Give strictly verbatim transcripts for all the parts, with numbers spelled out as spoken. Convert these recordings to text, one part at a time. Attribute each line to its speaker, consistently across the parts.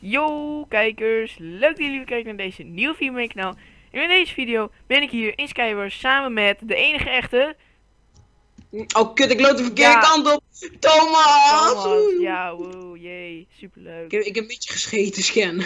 Speaker 1: Yo kijkers, leuk dat jullie weer kijken naar deze nieuwe video op mijn kanaal. En in deze video ben ik hier in Skywars samen met de enige echte...
Speaker 2: Oh kut, ik loop de verkeerde
Speaker 1: Ja.
Speaker 2: kant op! Thomas!
Speaker 1: Thomas. Ja, wow, jee, superleuk.
Speaker 2: Ik heb, ik heb een beetje gescheten, scan.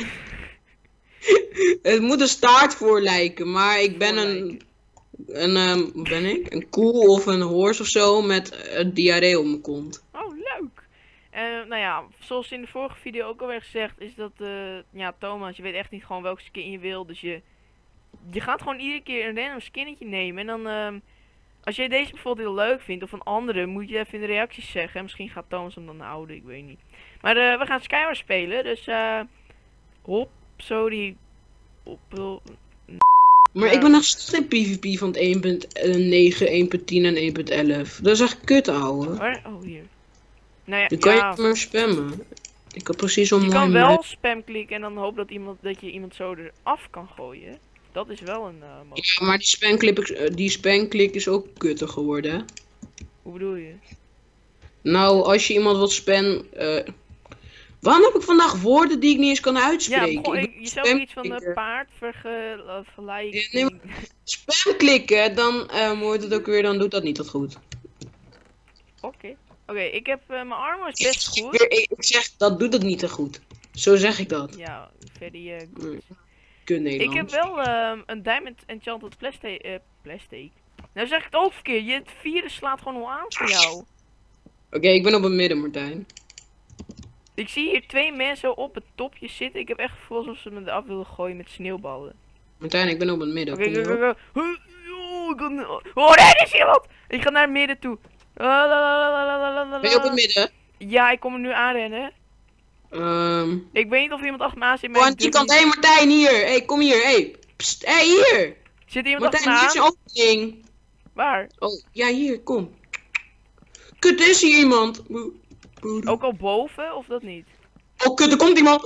Speaker 2: Het moet een staart voor lijken, maar ik ben een... Een, um, wat ben ik? Een koe of een horse of zo met uh, diarree op mijn kont.
Speaker 1: Oh, leuk. Uh, nou ja, zoals in de vorige video ook al werd gezegd, is dat, uh, ja, Thomas, je weet echt niet gewoon welke skin je wil. Dus je, je gaat gewoon iedere keer een random skinnetje nemen. En dan, uh, als jij deze bijvoorbeeld heel leuk vindt, of een andere, moet je even in de reacties zeggen. Misschien gaat Thomas hem dan houden, ik weet niet. Maar uh, we gaan Skywars spelen, dus uh, hop, zo die, op, op
Speaker 2: Maar ja. Ik ben nog steeds in PvP van het één punt negen, één punt tien en één punt elf. Dat is echt kut, ouwe.
Speaker 1: Waar? Oh, hier. Nou ja,
Speaker 2: Dan kan
Speaker 1: ja.
Speaker 2: je maar spammen. Ik heb precies om
Speaker 1: Je
Speaker 2: mijn...
Speaker 1: kan wel spam klikken en dan hoop dat, iemand, dat je iemand zo eraf kan gooien. Dat is wel een uh, mogelijkheid.
Speaker 2: Ja, maar die spamklik, die spamklik is ook kutter geworden, hè?
Speaker 1: Hoe bedoel je?
Speaker 2: Nou, als je iemand wilt spam... Uh... Waarom heb ik vandaag woorden die ik niet eens kan uitspreken?
Speaker 1: Ja, begon,
Speaker 2: ik
Speaker 1: ik, je zou ook iets van de paard vergelijken.
Speaker 2: Ja, nee, spam klikken, dan uh, wordt het ook weer, dan doet dat niet dat goed.
Speaker 1: Oké. Okay. Oké, okay, ik heb uh, mijn armor is best goed.
Speaker 2: Ik, ik, ik zeg, dat doet het niet te goed. Zo zeg ik dat.
Speaker 1: Ja, very uh, good.
Speaker 2: Kun Nederlands.
Speaker 1: Ik heb wel uh, een Diamond Enchanted plastic. Uh, plastic. Nou zeg ik het ook verkeerd. Je het vierde slaat gewoon al aan voor jou.
Speaker 2: Oké, okay, ik ben op het midden, Martijn.
Speaker 1: Ik zie hier twee mensen op het topje zitten. Ik heb echt het gevoel alsof ze me eraf willen gooien met sneeuwballen.
Speaker 2: Martijn, ik ben op het midden.
Speaker 1: Oké, okay, go, go, go. Oh, ik kan... oh nee, er is iemand! Ik ga naar het midden toe.
Speaker 2: Ben je op het midden?
Speaker 1: Ja, ik kom er nu aanrennen.
Speaker 2: Um...
Speaker 1: Ik weet niet of iemand achter me aan zit.
Speaker 2: Oh, aan die kant. Hé, hey, Martijn, hier. Hé, hey, kom hier. Hé, hey. Hé, hey, hier.
Speaker 1: Zit iemand
Speaker 2: Martijn,
Speaker 1: achter me aan?
Speaker 2: hier is een opening.
Speaker 1: Waar?
Speaker 2: Oh, ja, hier, kom. Kut, er is hier iemand.
Speaker 1: Ook al boven, of dat niet?
Speaker 2: Oh, kut, er komt iemand.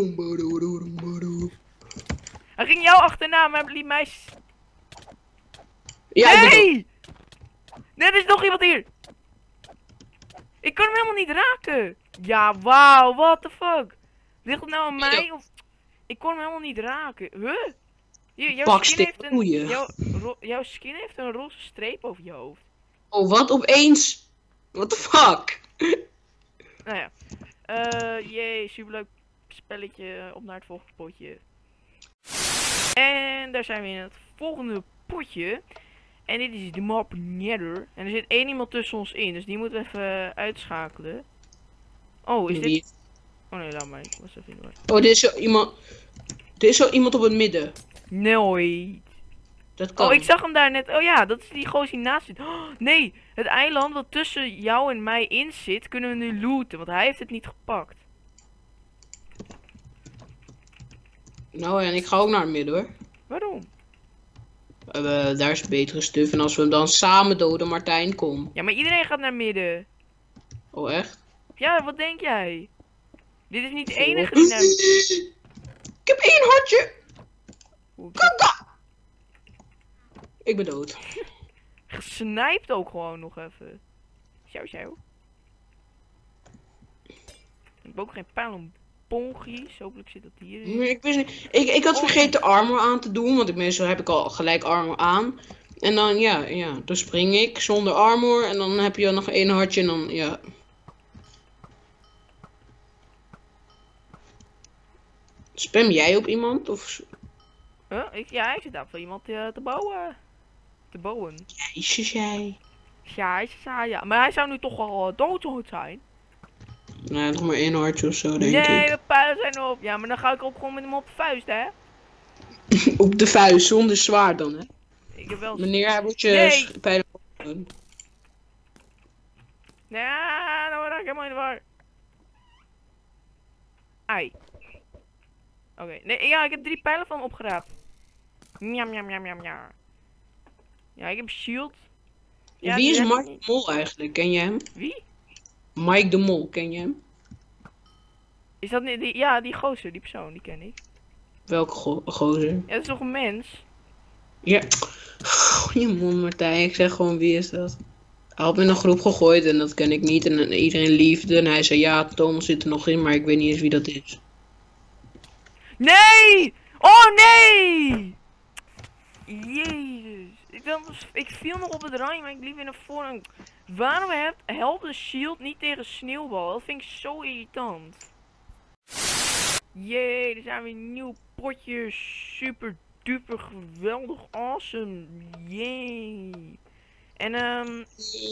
Speaker 1: Hij ging jou achterna, maar liet mij...
Speaker 2: Ja,
Speaker 1: nee! Nee, er is nog iemand hier. Ik kan hem helemaal niet raken. Ja, wauw, what the fuck. Ligt het nou aan mij? Of... Ik kon hem helemaal niet raken. Huh? Hier, jouw skin heeft een... Jouw, jouw skin heeft een roze streep over je hoofd.
Speaker 2: Oh, wat opeens? What the fuck?
Speaker 1: Nou ja. Uh, jee, superleuk spelletje. Op naar het volgende potje. En daar zijn we in het volgende potje. En dit is de map Nether. En er zit één iemand tussen ons in. Dus die moeten we even uitschakelen. Oh, is dit... Oh nee, laat maar. Ik was even in de war.
Speaker 2: Oh, dit is zo iemand... Dit is zo iemand op het midden.
Speaker 1: Nee.
Speaker 2: Dat kan.
Speaker 1: Oh, ik zag hem daar net. Oh ja, dat is die gozer die naast zit. Oh, nee, het eiland wat tussen jou en mij in zit, kunnen we nu looten. Want hij heeft het niet gepakt.
Speaker 2: Nou, en ik ga ook naar het midden, hoor.
Speaker 1: Waarom?
Speaker 2: Uh, daar is betere stuf. En als we hem dan samen doden, Martijn, kom.
Speaker 1: Ja, maar iedereen gaat naar midden.
Speaker 2: Oh, echt?
Speaker 1: Ja, wat denk jij? Dit is niet de enige die naar...
Speaker 2: Ik heb één hartje. Kaka. Ik ben dood.
Speaker 1: Gesniped ook gewoon nog even. Sjouw, sjouw. Ik heb ook geen pijl en pongies. Hopelijk zit dat hierin.
Speaker 2: Nee, ik, wist niet. Ik, ik had vergeten armor aan te doen. Want ik meestal heb ik al gelijk armor aan. En dan, ja, ja, dan spring ik zonder armor. En dan heb je nog één hartje en dan, ja. Spam jij op iemand? Of...
Speaker 1: Huh? Ik, ja, ik zit daar voor iemand uh, te bouwen. Te bouwen.
Speaker 2: Jezus, jij.
Speaker 1: Ja, ja, ja. Maar hij zou nu toch wel uh, dood zijn.
Speaker 2: Nee, nog maar één hartje of zo, denk
Speaker 1: nee,
Speaker 2: ik.
Speaker 1: Nee, de pijlen zijn op. Ja, maar dan ga ik ook gewoon met hem op de vuist, hè.
Speaker 2: Op de vuist, zonder zwaard dan, hè.
Speaker 1: Ik heb wel...
Speaker 2: Meneer, hij wordt je
Speaker 1: nee.
Speaker 2: pijlen...
Speaker 1: Ja, nou raak ik helemaal in de war. Ai. Oké, okay. Nee, ja, ik heb drie pijlen van hem opgeraapt. Njam, njam, njam, njam, njam. Ja, ik heb shield. Ja,
Speaker 2: wie is Mike de Mol eigenlijk? Ken je hem?
Speaker 1: Wie?
Speaker 2: Mike de Mol, ken je hem?
Speaker 1: Is dat niet die... Ja, die gozer, die persoon, die ken ik.
Speaker 2: Welke go gozer?
Speaker 1: Ja, dat is toch een mens?
Speaker 2: Ja. Goeie mond, Martijn. Ik zeg gewoon, wie is dat? Hij had me in een groep gegooid en dat ken ik niet. En iedereen liefde. En hij zei, ja, Thomas zit er nog in, maar ik weet niet eens wie dat is.
Speaker 1: Nee! Oh nee! Jezus. Ik, dacht, ik viel nog op het randje, maar ik liep weer naar voren. Waarom helpt, helpt de shield niet tegen sneeuwbal? Dat vind ik zo irritant. Jee, er zijn weer nieuw potje. Super duper geweldig awesome. Jee. En ehm um,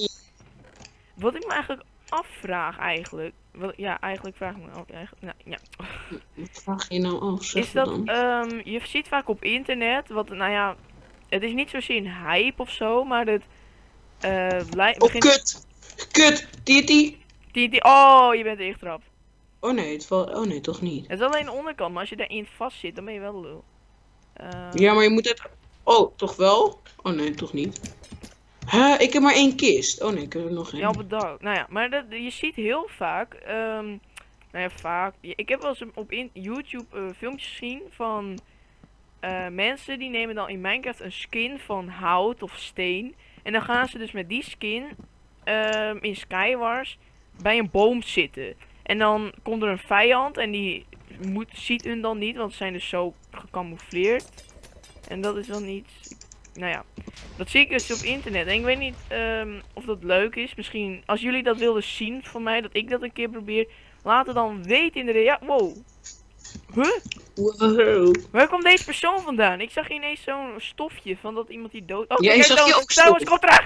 Speaker 1: wat ik me eigenlijk afvraag eigenlijk. Wat, ja, eigenlijk vraag ik me af. Eigenlijk, nou, ja.
Speaker 2: Wat vraag je nou af? Zeg
Speaker 1: is dat,
Speaker 2: dan.
Speaker 1: Um, je ziet vaak op internet, wat, nou ja, het is niet zozeer een hype of zo, maar het uh,
Speaker 2: Oh, begint... kut! Kut! T N T!
Speaker 1: T N T, oh, je bent ingetrapt.
Speaker 2: Oh nee, het valt, oh nee, toch niet.
Speaker 1: Het is alleen de onderkant, maar als je daarin vast zit, dan ben je wel de lul. Uh...
Speaker 2: Ja, maar je moet het... Oh, toch wel? Oh nee, toch niet. Huh, ik heb maar één kist. Oh nee, ik heb er nog één.
Speaker 1: Ja, bedankt. Nou ja, maar dat, je ziet heel vaak, um, nou ja, vaak. Ik heb wel eens op in YouTube uh, filmpjes gezien van uh, mensen die nemen dan in Minecraft een skin van hout of steen. En dan gaan ze dus met die skin um, in Skywars bij een boom zitten. En dan komt er een vijand en die moet, ziet hun dan niet, want ze zijn dus zo gecamoufleerd. En dat is dan niet... Nou ja, dat zie ik dus op internet. En ik weet niet um, of dat leuk is. Misschien, als jullie dat wilden zien van mij, dat ik dat een keer probeer. Laat het dan weten in de reactie. Wow. Huh?
Speaker 2: Wow.
Speaker 1: Waar komt deze persoon vandaan? Ik zag ineens zo'n stofje van dat iemand die dood... Oh,
Speaker 2: ja, je zag je ook
Speaker 1: trouwens, kom terug!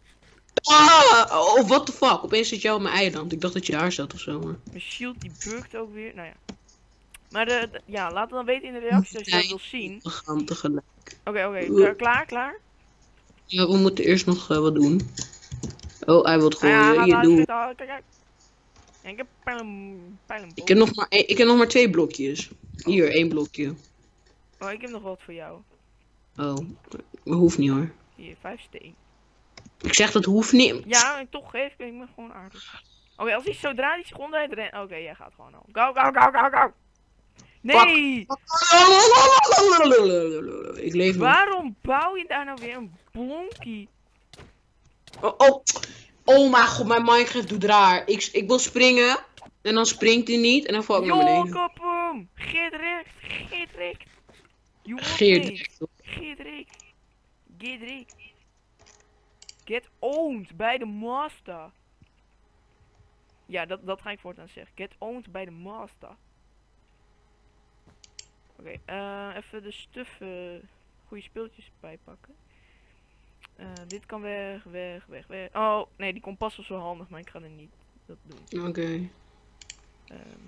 Speaker 2: Ah, oh, what the fuck. Opeens zit jij op mijn eiland. Ik dacht dat je daar zat of zo. Maar...
Speaker 1: Mijn shield die bukt ook weer. Nou ja. Maar de, de, ja, laat het dan weten in de reactie als je dat wil zien.
Speaker 2: We gaan tegelijk.
Speaker 1: Oké, okay, oké. Okay. Klaar, klaar?
Speaker 2: Ja, we moeten eerst nog uh, wat doen. Oh, hij wil gooien.
Speaker 1: Ah, ja,
Speaker 2: Hier, doe.
Speaker 1: Kijk, kijk. Ik heb pijlen, pijlen
Speaker 2: ik heb nog maar ik heb nog maar twee blokjes. Hier, één blokje.
Speaker 1: Oh, ik heb nog wat voor jou.
Speaker 2: Oh, dat hoeft niet hoor.
Speaker 1: Hier, vijf steen.
Speaker 2: Ik zeg dat hoeft niet.
Speaker 1: Ja, toch geef ik me gewoon aardig. Oké, okay, als hij zodra hij zich rondrijdt rent. Oké, okay, jij gaat gewoon al. Go, go, go, go, go! Nee!
Speaker 2: Ik leef nog.
Speaker 1: Waarom bouw je daar nou weer een blonkie?
Speaker 2: Oh, oh. Oh mijn god, mijn Minecraft doet raar. Ik, ik wil springen en dan springt hij niet en dan val ik naar beneden.
Speaker 1: Kop hem! Geert recht, Geert recht.
Speaker 2: Geert recht.
Speaker 1: Geert recht. Geert recht. Get owned bij de master. Ja, dat, dat ga ik voortaan zeggen. Get owned bij de master. Oké, okay, uh, even de stuff, uh, goede speeltjes bijpakken. Uh, dit kan weg, weg, weg, weg. Oh, nee, die kompas was wel handig, maar ik ga er niet dat doen.
Speaker 2: Oké. Okay.
Speaker 1: Um.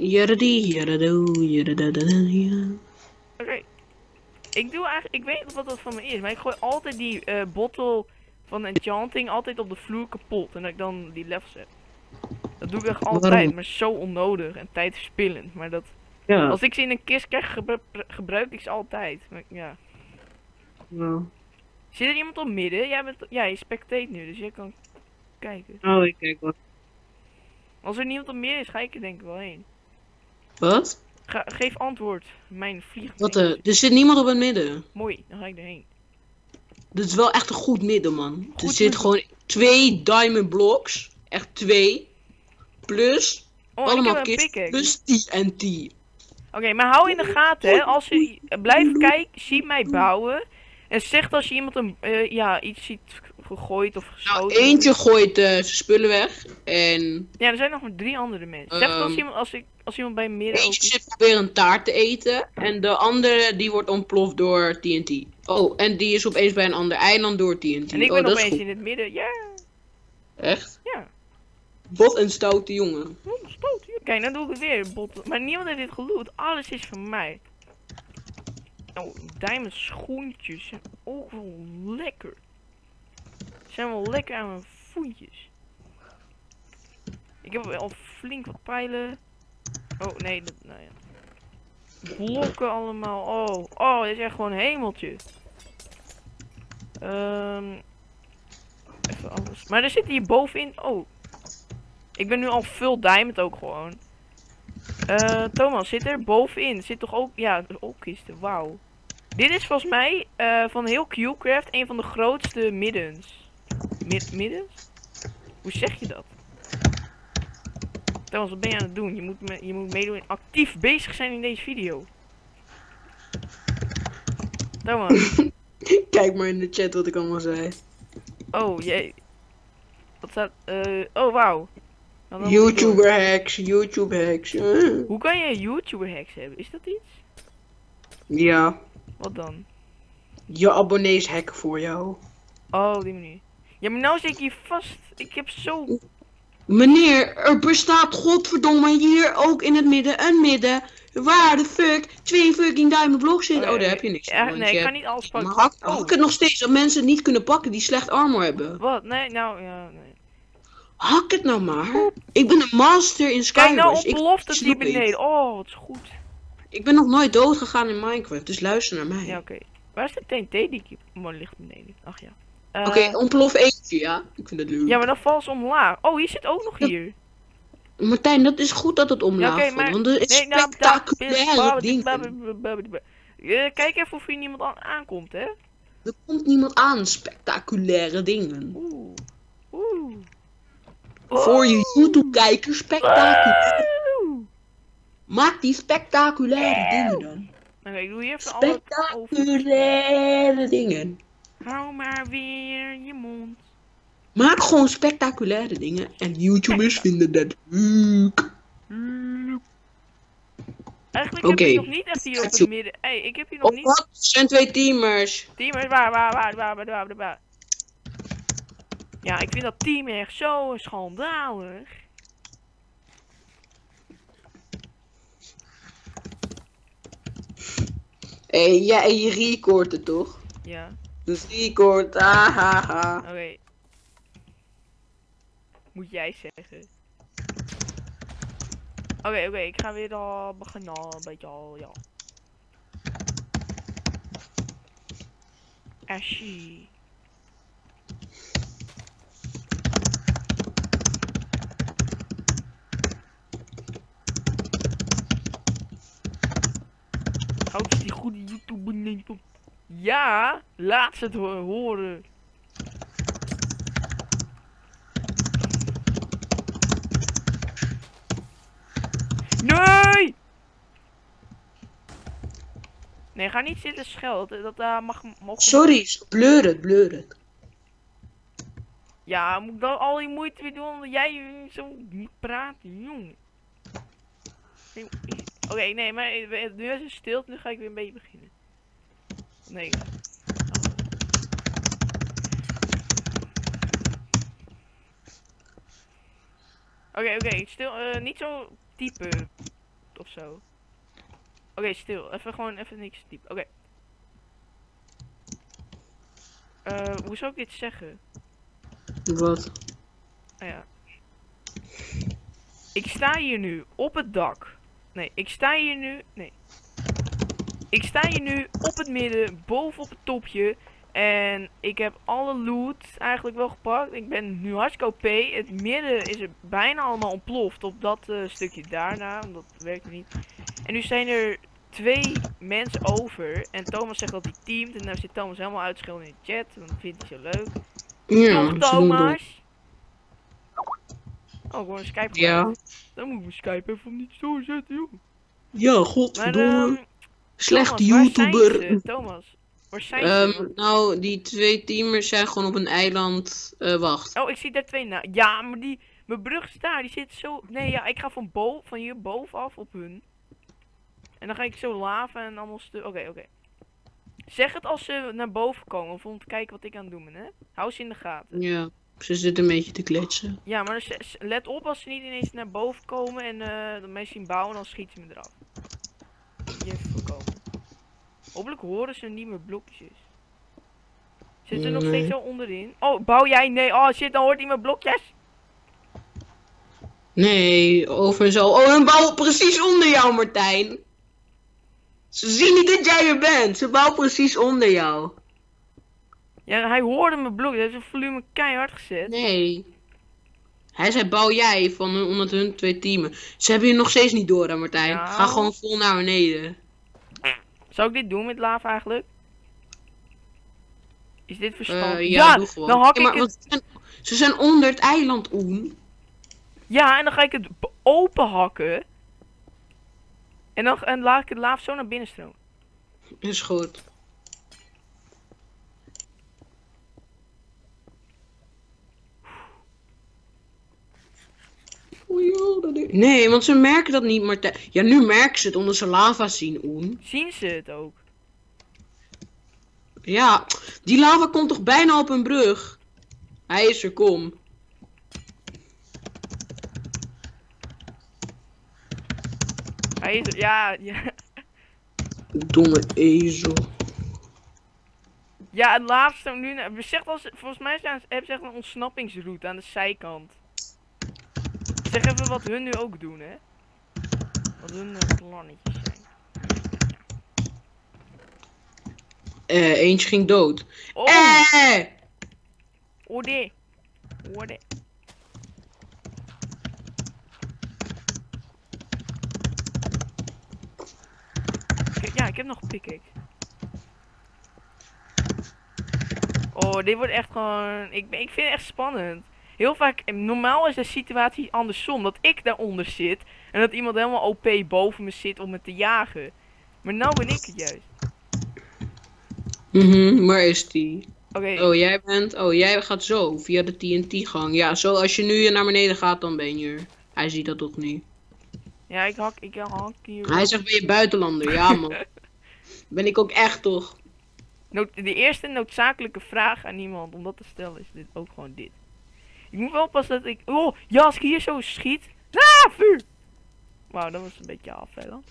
Speaker 1: Oké. Okay. Ik doe eigenlijk, ik weet niet wat dat van me is, maar ik gooi altijd die uh, bottle van enchanting altijd op de vloer kapot. En dat ik dan die level zet. Dat doe ik echt altijd, Waarom? Maar zo onnodig en tijdverspillend. Maar dat... Ja. Als ik ze in een kist krijg, gebru gebruik ik ze altijd. Maar, ja.
Speaker 2: Wow.
Speaker 1: Zit er iemand op midden? Jij bent, ja, je spectate nu, dus jij kan kijken.
Speaker 2: Oh, ik kijk wat.
Speaker 1: Als er niemand op midden is, ga ik er denk ik wel heen.
Speaker 2: Wat?
Speaker 1: Ga, geef antwoord, mijn vlieg.
Speaker 2: Wat? Uh, er zit niemand op het midden.
Speaker 1: Mooi, dan ga ik erheen.
Speaker 2: Dit is wel echt een goed midden, man.
Speaker 1: Goed
Speaker 2: er zit gewoon twee diamond blocks. Echt twee. Plus...
Speaker 1: Oh,
Speaker 2: allemaal kisten. Plus T N T.
Speaker 1: Oké, okay, maar hou in de gaten, hè. Als je blijft kijken, zie mij bouwen. En zegt als je iemand een, uh, ja, iets ziet gegooid of geschoten.
Speaker 2: Nou, eentje gooit uh, zijn spullen weg. En...
Speaker 1: Ja, er zijn nog maar drie andere mensen. Zeg um, als iemand, als ik, als iemand bij midden
Speaker 2: eentje zit proberen een taart te eten. En de andere, die wordt ontploft door T N T. Oh, en die is opeens bij een ander eiland door T N T.
Speaker 1: En ik
Speaker 2: oh,
Speaker 1: ben opeens in het midden, ja. Yeah.
Speaker 2: Echt?
Speaker 1: Ja.
Speaker 2: Bot en stoute jongen.
Speaker 1: Oh, stoute jongen. Kijk, nou doe ik het weer. Bot. Maar niemand heeft dit geloot. Alles is van mij. Oh, diamond schoentjes zijn ook wel lekker. Zijn wel lekker aan mijn voetjes. Ik heb wel flink wat pijlen. Oh, nee. Dat, nou ja. Blokken allemaal. Oh, oh, dit is echt gewoon een hemeltje. Um, even anders. Maar er zit hier bovenin. Oh. Ik ben nu al full diamond ook gewoon. Uh, Thomas, zit er bovenin? Zit toch ook... Ja, ook kisten. Wauw. Dit is volgens mij uh, van heel Q-Craft een van de grootste middens. Mid middens? Hoe zeg je dat? Thomas, wat ben je aan het doen? Je moet, me, je moet meedoen actief bezig zijn in deze video. Thomas.
Speaker 2: Kijk maar in de chat wat ik allemaal zei.
Speaker 1: Oh, jee. Wat staat... eh oh, wauw. Nou, dan moet ik
Speaker 2: YouTuber hacks, YouTuber hacks. eh.
Speaker 1: door. Hoe kan je YouTuber hacks hebben? Is dat iets?
Speaker 2: Ja,
Speaker 1: Wat dan?
Speaker 2: je abonnees hacken voor jou.
Speaker 1: Oh, op die manier. Ja, maar nou zit ik hier vast. Ik heb zo...
Speaker 2: Meneer, er bestaat godverdomme hier ook in het midden een midden. Waar de fuck twee fucking diamond blocks zitten. Oh, daar heb je niks
Speaker 1: Ja,
Speaker 2: van. want
Speaker 1: nee,
Speaker 2: je
Speaker 1: ik kan
Speaker 2: hebt-
Speaker 1: niet alles pakken.
Speaker 2: Maar hak,
Speaker 1: Oh.
Speaker 2: hak het nog steeds dat mensen het niet kunnen pakken die slecht armor hebben.
Speaker 1: Wat? Nee, nou, ja, nee.
Speaker 2: Hak het nou maar. Ik ben een master in Skywars.
Speaker 1: Kijk nou,
Speaker 2: Ik-
Speaker 1: ontploft het
Speaker 2: ik
Speaker 1: hier
Speaker 2: snoep niet.
Speaker 1: beneden. Oh, wat is goed.
Speaker 2: Ik ben nog nooit dood gegaan in Minecraft, dus luister naar mij.
Speaker 1: Ja, oké. Waar is de T N T die ik... Oh, ligt beneden. Ach ja. Eh,
Speaker 2: Oké, ontplof eentje, ja. Ik vind het leuk.
Speaker 1: Ja, maar dan valt ze omlaag. Oh, hier zit ook nog hier.
Speaker 2: Martijn, dat is goed dat het omlaag
Speaker 1: Ja, oké,
Speaker 2: valt,
Speaker 1: maar-
Speaker 2: want er is
Speaker 1: Nee, nou,
Speaker 2: spectaculaire dingen.
Speaker 1: Eh, Kijk even of hier niemand aan- aankomt, hè.
Speaker 2: Er komt niemand aan, spectaculaire dingen.
Speaker 1: Oeh. Oeh.
Speaker 2: Voor je YouTube-kijkers, spectaculair.
Speaker 1: Oeh.
Speaker 2: Maak die spectaculaire dingen dan.
Speaker 1: Oké, ik doe hier even alle over.
Speaker 2: Spectaculaire dingen.
Speaker 1: Hou maar weer je mond.
Speaker 2: Maak gewoon spectaculaire dingen en YouTubers vinden dat leuk.
Speaker 1: Eigenlijk
Speaker 2: Oké.
Speaker 1: heb ik nog niet echt hier op het midden. Hé, hey, ik heb hier nog
Speaker 2: Of
Speaker 1: niet...
Speaker 2: wat? Er zijn twee teamers.
Speaker 1: Teamers, waar, waar, waar, waar, waar, waar, waar, waar. Ja, ik vind dat team echt zo schandalig.
Speaker 2: Hé, hey, jij je record het toch?
Speaker 1: Ja,
Speaker 2: Dus record, hahaha.
Speaker 1: oké. Moet jij zeggen. Oké, oké, ik ga weer al beginnen al een beetje al, ja. Ashy. Houd die goede YouTube niet op. Ja, laat ze het ho- horen. Nee! Nee, ga niet zitten schelden. Dat uh, mag mogen.
Speaker 2: Sorry, blur het, blur het.
Speaker 1: Ja, moet ik dan al die moeite weer doen omdat jij uh, zo moet praten, jongen. Nee, Oké, nee, maar eh, nu is het stilte, nu ga ik weer een beetje beginnen. Nee. Oké, oké, stil, eh, niet zo typen of zo. Oké, stil, even gewoon even niks typen. Oké. Eh, hoe zou ik dit zeggen?
Speaker 2: Wat?
Speaker 1: Ah ja. Ik sta hier nu op het dak. Nee, ik sta hier nu. Nee. Ik sta hier nu op het midden, boven op het topje. En ik heb alle loot eigenlijk wel gepakt. Ik ben nu hartstikke O P. Het midden is er bijna allemaal ontploft op dat uh, stukje daarna. Dat werkt niet. En nu zijn er twee mensen over. En Thomas zegt dat hij teamt. En dan zit Thomas helemaal uitschelden in de chat. Want dat vindt hij zo leuk.
Speaker 2: Ja,
Speaker 1: Toch,
Speaker 2: zo doen.
Speaker 1: Thomas? Oh, gewoon een Skype.
Speaker 2: Ja.
Speaker 1: Dan moet ik mijn Skype even niet zo zetten, joh.
Speaker 2: Ja,
Speaker 1: Maar,
Speaker 2: godverdomme.
Speaker 1: ehm,
Speaker 2: Slechte
Speaker 1: Thomas, waar zijn
Speaker 2: YouTuber.
Speaker 1: ze? Thomas, waar zijn
Speaker 2: Ehm,
Speaker 1: ze?
Speaker 2: nou, die twee teamers zijn gewoon op een eiland. eh wacht.
Speaker 1: Oh, ik zie daar twee na. Ja, maar die, mijn brug is daar, die zit zo. Nee, ja, ik ga van boven, van hier bovenaf op hun. En dan ga ik zo laven en allemaal stu. Oké, oké. Zeg het als ze naar boven komen, of om te kijken wat ik aan het doen ben, hè? Hou ze in de gaten.
Speaker 2: Ja, ze zitten een beetje te kletsen.
Speaker 1: Ja, maar ze- ze- let op als ze niet ineens naar boven komen en eh dan mij zien bouwen, dan schiet ze me eraf. Die even voorkomen. Hopelijk horen ze niet meer blokjes. Zit er nog
Speaker 2: Nee.
Speaker 1: steeds zo onderin? Oh, bouw jij? Nee, oh shit, dan hoort hij mijn blokjes.
Speaker 2: Nee, over en zo. Oh, een bouw precies onder jou, Martijn. Ze zien niet dat jij er bent. Ze bouwen precies onder jou.
Speaker 1: Ja, hij hoorde mijn blokjes. Hij heeft het volume keihard gezet.
Speaker 2: Nee. Hij zei, bouw jij van hun, omdat hun twee teamen. Ze hebben je nog steeds niet door, hè, Martijn.
Speaker 1: Nou.
Speaker 2: Ga gewoon vol naar beneden.
Speaker 1: Zou ik dit doen met lava eigenlijk? Is dit verstandig?
Speaker 2: Eh, ja, doe gewoon.
Speaker 1: dan hak
Speaker 2: Ja, maar,
Speaker 1: ik het.
Speaker 2: want ze, zijn, ze zijn onder het eiland, Oen.
Speaker 1: Ja, en dan ga ik het b- open hakken. En dan en laat ik het lava zo naar binnen stromen.
Speaker 2: Is goed. Nee, want ze merken dat niet, Martijn. Ja, nu merken ze het omdat ze lava zien, Oen.
Speaker 1: Zien ze het ook?
Speaker 2: Ja, die lava komt toch bijna op een brug? Hij is er, kom.
Speaker 1: Hij is er, ja, ja.
Speaker 2: Domme ezel.
Speaker 1: Ja, het laatste nu. We zegt als, volgens mij zijn ze echt een ontsnappingsroute aan de zijkant. Zeg even wat hun nu ook doen, hè? Wat hun uh, plannetjes zijn.
Speaker 2: Eh, eentje ging dood.
Speaker 1: Oh!
Speaker 2: Eh!
Speaker 1: Orde! Orde! Ja, ik heb nog een pickaxe. Oh, dit wordt echt gewoon... Ik, ik vind het echt spannend. Heel vaak... Normaal is de situatie andersom. Dat ik daaronder zit. En dat iemand helemaal O P boven me zit om me te jagen. Maar nou ben ik het juist.
Speaker 2: Mhm, waar is die?
Speaker 1: Oké.
Speaker 2: Oh, jij bent... Oh, jij gaat zo. Via de T N T-gang. Ja, zo als je nu naar beneden gaat, dan ben je er. Hij ziet dat toch niet?
Speaker 1: Ja, ik hak... Ik hak hier...
Speaker 2: Hij zegt, ben je buitenlander? Ja, man. Ben ik ook echt, toch?
Speaker 1: Nood, de eerste noodzakelijke vraag aan iemand om dat te stellen is dit ook gewoon dit. Ik moet wel oppassen dat ik... Oh, ja, als ik hier zo schiet... Ah, vuur! Wauw, dat was een beetje af, hè dan.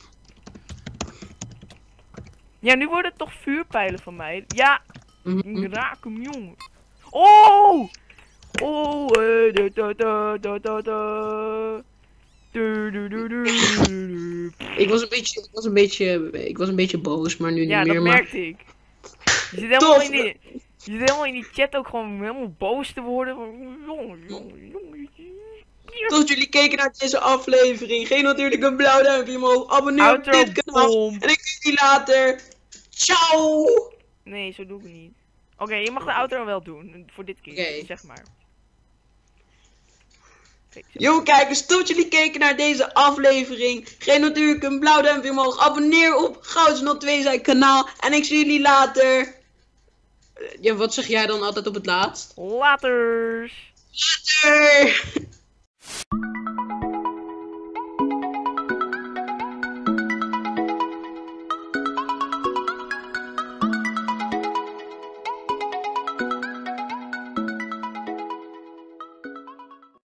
Speaker 1: Ja, nu worden het toch vuurpijlen van mij. Ja,
Speaker 2: Mhm.
Speaker 1: ik raak hem, jongen. Oh! Oh, eh, da da da da da da. Du, du, du, du, du, du.
Speaker 2: Ik was een beetje, ik was een beetje, ik was een beetje boos, maar nu
Speaker 1: Ja,
Speaker 2: niet meer.
Speaker 1: dat
Speaker 2: Maar...
Speaker 1: merkte ik. Je zit helemaal
Speaker 2: Tof.
Speaker 1: in die, je zit helemaal in die chat ook gewoon helemaal boos te worden. Van, jongen, jongen, jongen.
Speaker 2: Tot jullie keken naar deze aflevering. Geef natuurlijk een blauw duimpje omhoog. Abonneer op
Speaker 1: Outro
Speaker 2: dit kanaal.
Speaker 1: bom.
Speaker 2: En ik zie jullie later. Ciao!
Speaker 1: Nee, zo doe ik het niet. Oké, je mag de outro wel doen. Voor dit keer,
Speaker 2: Oké.
Speaker 1: zeg maar. Kijk, zo.
Speaker 2: Yo kijkers, tot jullie keken naar deze aflevering. Geef natuurlijk een blauw duimpje omhoog. Abonneer op Gouds Not twee zijn kanaal. En ik zie jullie later. Eh, Ja, wat zeg jij dan altijd op het laatst?
Speaker 1: Laters!
Speaker 2: Later!